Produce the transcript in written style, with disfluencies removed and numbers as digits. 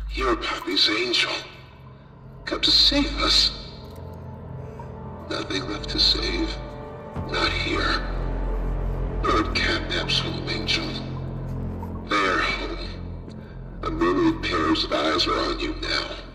You're Pappy's angel. Come to save us. Nothing left to save. Not here. Nor at Catnap's home, Angel. Their home. A myriad pairs of eyes are on you now.